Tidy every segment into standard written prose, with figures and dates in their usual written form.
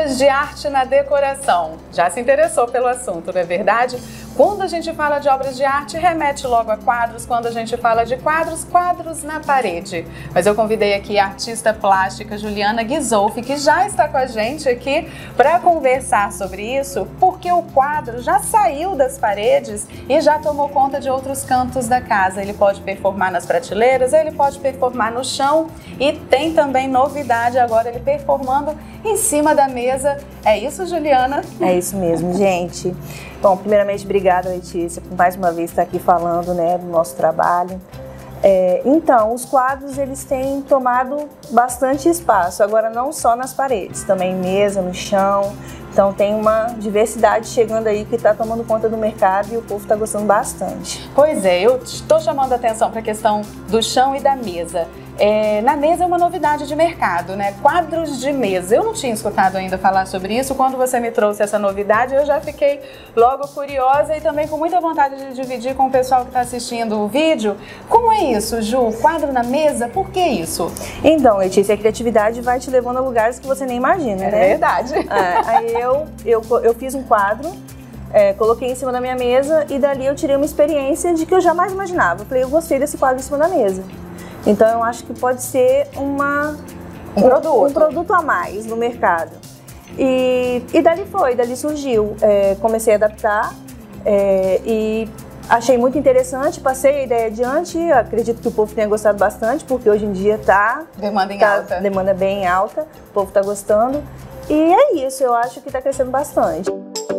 Obras de arte na decoração. Já se interessou pelo assunto, não é verdade? Quando a gente fala de obras de arte, remete logo a quadros. Quando a gente fala de quadros, quadros na parede. Mas eu convidei aqui a artista plástica Juliana Ghisolfi, que já está com a gente aqui para conversar sobre isso, porque o quadro já saiu das paredes e já tomou conta de outros cantos da casa. Ele pode performar nas prateleiras, ele pode performar no chão e tem também novidade agora, ele performando em cima da mesa. É isso, Juliana? É isso mesmo, gente. Bom, primeiramente, obrigada, Letícia, por mais uma vez estar aqui falando, né, do nosso trabalho. Então, os quadros, eles têm tomado bastante espaço, agora não só nas paredes, também mesa, no chão. Então tem uma diversidade chegando aí que está tomando conta do mercado e o povo está gostando bastante. Pois é, eu estou chamando a atenção para a questão do chão e da mesa. Na mesa é uma novidade de mercado, né? Quadros de mesa. Eu não tinha escutado ainda falar sobre isso. Quando você me trouxe essa novidade, eu já fiquei logo curiosa e também com muita vontade de dividir com o pessoal que está assistindo o vídeo. Como é isso, Ju? Quadro na mesa? Por que isso? Então, Letícia, a criatividade vai te levando a lugares que você nem imagina, né? É verdade. Aí eu fiz um quadro, coloquei em cima da minha mesa e dali eu tirei uma experiência de que eu jamais imaginava. Eu falei, eu gostei desse quadro em cima da mesa. Então eu acho que pode ser um produto a mais no mercado. E dali surgiu. Comecei a adaptar e achei muito interessante, passei a ideia adiante. Acredito que o povo tenha gostado bastante, porque hoje em dia demanda bem alta, o povo está gostando. E é isso, eu acho que está crescendo bastante.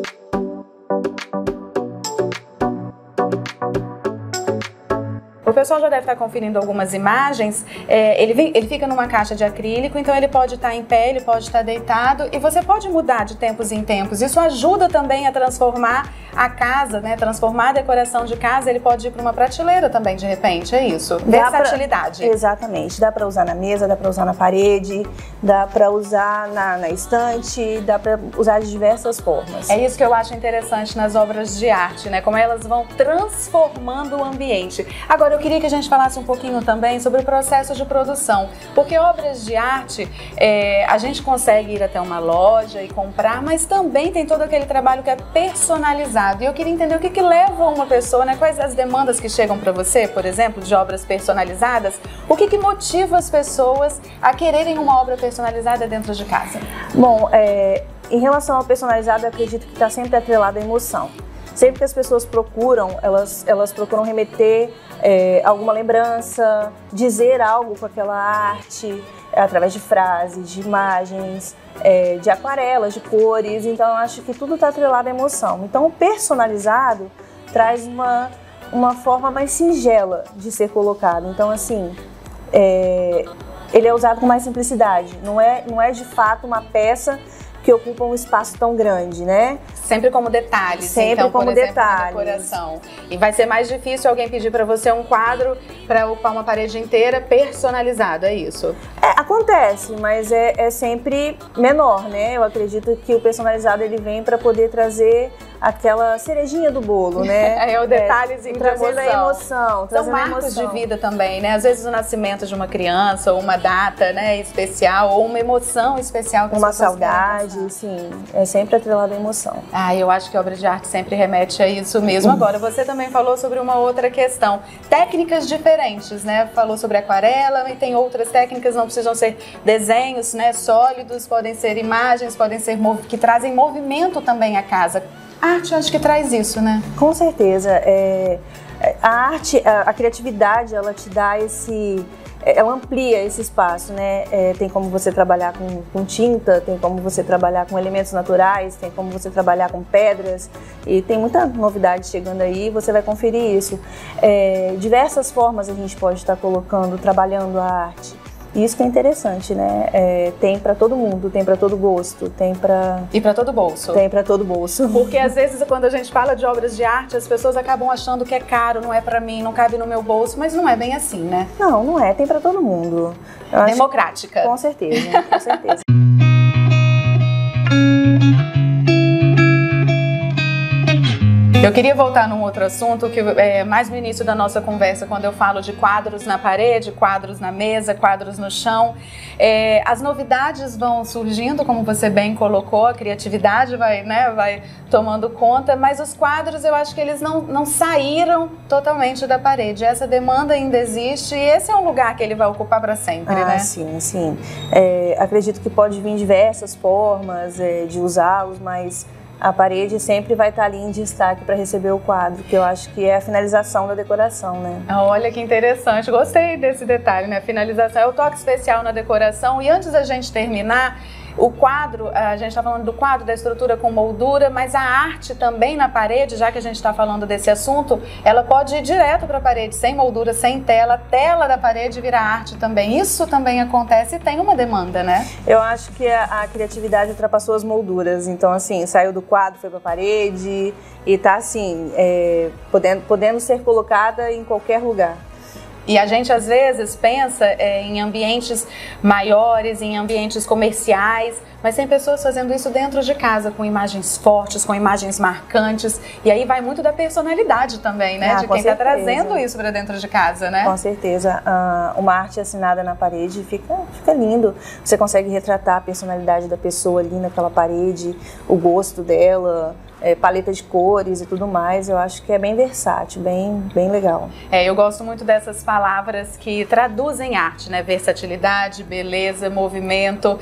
O pessoal já deve estar conferindo algumas imagens. Ele fica numa caixa de acrílico, então ele pode estar em pé, ele pode estar deitado e você pode mudar de tempos em tempos. Isso ajuda também a transformar a casa, né? Transformar a decoração de casa. Ele pode ir para uma prateleira também, de repente, é isso. Versatilidade. Exatamente. Dá para usar na mesa, dá para usar na parede, dá para usar na estante, dá para usar de diversas formas. É isso que eu acho interessante nas obras de arte, né? Como elas vão transformando o ambiente. Agora, eu queria que a gente falasse um pouquinho também sobre o processo de produção, porque obras de arte, a gente consegue ir até uma loja e comprar, mas também tem todo aquele trabalho que é personalizado. E eu queria entender o que leva uma pessoa, né? Quais as demandas que chegam para você, por exemplo, de obras personalizadas, o que motiva as pessoas a quererem uma obra personalizada dentro de casa? Bom, em relação ao personalizado, eu acredito que está sempre atrelado à emoção. Sempre que as pessoas procuram, elas procuram remeter alguma lembrança, dizer algo com aquela arte, através de frases, de imagens, de aquarelas, de cores. Então, eu acho que tudo está atrelado à emoção. Então, o personalizado traz uma forma mais singela de ser colocado. Então, assim, ele é usado com mais simplicidade. Não é de fato uma peça que ocupa um espaço tão grande, né? Sempre como detalhes, sempre então, como por exemplo, detalhes. Na decoração. E vai ser mais difícil alguém pedir para você um quadro para ocupar uma parede inteira personalizado, é isso? Acontece, mas é sempre menor, né? Eu acredito que o personalizado ele vem para poder trazer aquela cerejinha do bolo, né? O detalhezinho de emoção. Trazendo a emoção. São marcos de vida também, né? Às vezes o nascimento de uma criança, ou uma data, né, especial, ou uma emoção especial. Que uma saudade, sim. É sempre atrelado à emoção. Eu acho que a obra de arte sempre remete a isso mesmo. Agora, você também falou sobre uma outra questão. Técnicas diferentes, né? Falou sobre aquarela e tem outras técnicas, não precisam ser desenhos, né, sólidos, podem ser imagens, podem ser que trazem movimento também à casa. A arte, eu acho que traz isso, né? Com certeza. A arte, a criatividade, ela te dá ela amplia esse espaço, né? Tem como você trabalhar com tinta, tem como você trabalhar com elementos naturais, tem como você trabalhar com pedras e tem muita novidade chegando aí, você vai conferir isso. Diversas formas a gente pode estar trabalhando a arte. E isso que é interessante, né? Tem para todo mundo, tem para todo gosto, tem para... E para todo bolso. Tem para todo bolso. Porque às vezes quando a gente fala de obras de arte, as pessoas acabam achando que é caro, não é para mim, não cabe no meu bolso, mas não é bem assim, né? Não é, tem para todo mundo. Democrática. Com certeza, com certeza. Eu queria voltar num outro assunto, que mais no início da nossa conversa, quando eu falo de quadros na parede, quadros na mesa, quadros no chão. As novidades vão surgindo, como você bem colocou, a criatividade vai tomando conta, mas os quadros eu acho que eles não saíram totalmente da parede. Essa demanda ainda existe e esse é um lugar que ele vai ocupar para sempre, né? Sim, sim. Acredito que pode vir diversas formas de usá-los, mas a parede sempre vai estar ali em destaque para receber o quadro, que eu acho que é a finalização da decoração, né? Olha que interessante, gostei desse detalhe, né? Finalização é o toque especial na decoração. E antes da gente terminar, o quadro, a gente está falando do quadro, da estrutura com moldura, mas a arte também na parede, já que a gente está falando desse assunto, ela pode ir direto para a parede, sem moldura, sem tela, a tela da parede vira arte também. Isso também acontece e tem uma demanda, né? Eu acho que a criatividade ultrapassou as molduras, então assim, saiu do quadro, foi para a parede e está assim, podendo ser colocada em qualquer lugar. E a gente às vezes pensa em ambientes maiores, em ambientes comerciais, mas tem pessoas fazendo isso dentro de casa, com imagens fortes, com imagens marcantes. E aí vai muito da personalidade também, né? De quem está trazendo isso para dentro de casa, né? Com certeza. Uma arte assinada na parede fica lindo. Você consegue retratar a personalidade da pessoa ali naquela parede, o gosto dela, paleta de cores e tudo mais. Eu acho que é bem versátil, bem legal. Eu gosto muito dessas palavras que traduzem arte, né? Versatilidade, beleza, movimento,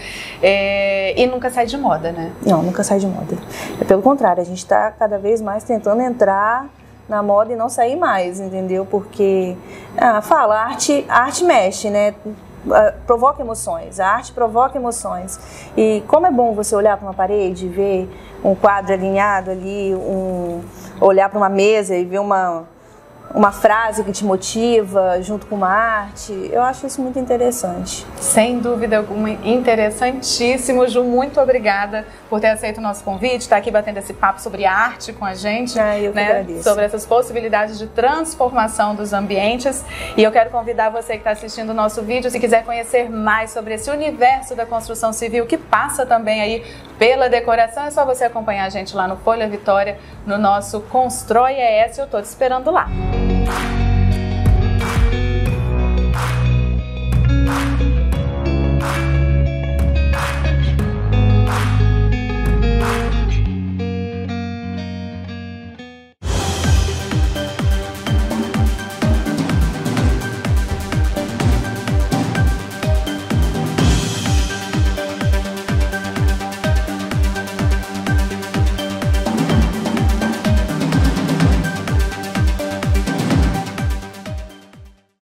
e nunca sai de moda, né? Não, nunca sai de moda. Pelo contrário, a gente está cada vez mais tentando entrar na moda e não sair mais, entendeu? Porque, a arte mexe, né? Provoca emoções, a arte provoca emoções. E como é bom você olhar para uma parede e ver um quadro alinhado ali, olhar para uma mesa e ver uma frase que te motiva junto com uma arte. Eu acho isso muito interessante. Sem dúvida alguma, interessantíssimo. Ju, muito obrigada por ter aceito o nosso convite, estar aqui batendo esse papo sobre arte com a gente, eu que agradeço. Sobre essas possibilidades de transformação dos ambientes. E eu quero convidar você que está assistindo o nosso vídeo, se quiser conhecer mais sobre esse universo da construção civil que passa também aí pela decoração, é só você acompanhar a gente lá no Folha Vitória, no nosso Constrói ES. Eu estou te esperando lá.